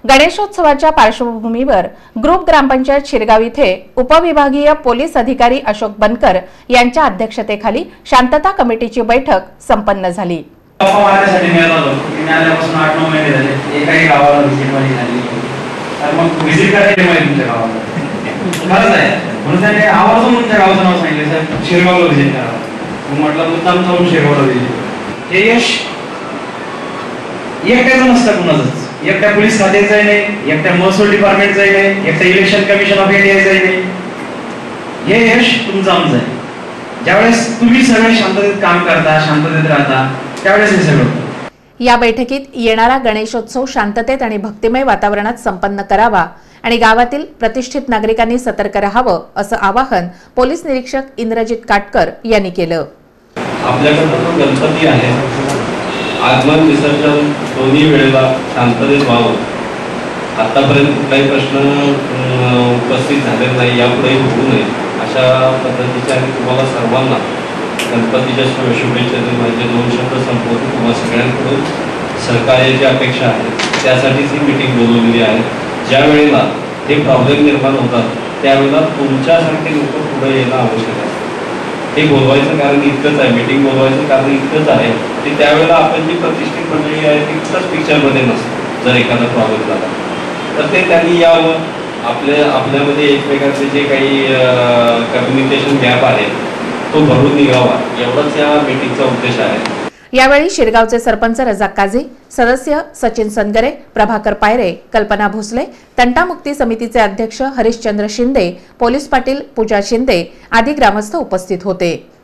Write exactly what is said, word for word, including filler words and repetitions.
गणेशोत्सवाच्या पार्श्वभूमीवर ग्रुप ग्रामपंचायत शिरगाव इथे उपविभागीय पोलीस अधिकारी अशोक बनकर यांच्या अध्यक्षतेखाली शांतता कमिटीची बैठक संपन्न झाली। एकट्या पोलीस खात्याचं नाही, एकट्या महसूल डिपार्टमेंटचं नाही, एकट्या इलेक्शन कमिशन ऑफ इंडियाचं नाही, हे यश तुमचं आमचं आहे। ज्यावेळेस तुम्ही सगळे शांततेत काम करता, शांततेत राहता, त्यावेळेस हे सगळं। या बैठकीत येणारा गणेशोत्सव शांततेत आणि भक्तिमय वातावरणात संपन्न करावा आणि गावातील प्रतिष्ठित नागरिकांनी सतर्क राहावं असं आवाहन पोलीस निरीक्षक इंद्रजित काटकर यांनी केलं। आपल्याकडे गणपती आहे, आगमन विसर्जन दोन्ही वेळेला शांततेत व्हावं। आतापर्यंत कुठलाही प्रश्न उपस्थित झालेला नाही, यापुढे होऊ नये अशा पद्धतीच्या तुम्हाला सर्वांना गणपतीच्या शुभेच्छा देऊन माझे दोन शब्द संपवतो। तुम्हाला सगळ्यांकडून सहकार्याची अपेक्षा आहे, त्यासाठीच ही मीटिंग बोलवलेली आहे। ज्या वेळेला हे प्रॉब्लेम निर्माण होतात त्यावेळेला तुमच्यासारखे लोक पुढे येणं आवश्यक आहे। हे बोलवायचं कारण इतकंच आहे, मीटिंग बोलवायचं कारण इतकंच आहे की त्यावेळेला आपण जी प्रतिष्ठित मंडळी आहे ती कुठल्याच पिक्चरमध्ये नसतं। जर एखादा प्रॉब्लेम झाला तर ते त्यांनी यावं, आपल्या आपल्यामध्ये एकमेकांचे जे काही कम्युनिकेशन गॅप आहे तो भरून निघावा, एवढाच या मीटिंगचा उद्देश आहे। यावेळी शिरगावचे सरपंच रजाक काझी, सदस्य सचिन सनगरे, प्रभाकर पायरे, कल्पना भोसले, तंटामुक्ती समितीचे अध्यक्ष हरिश्चंद्र शिंदे, पोलीस पाटील पूजा शिंदे आदी ग्रामस्थ उपस्थित होते।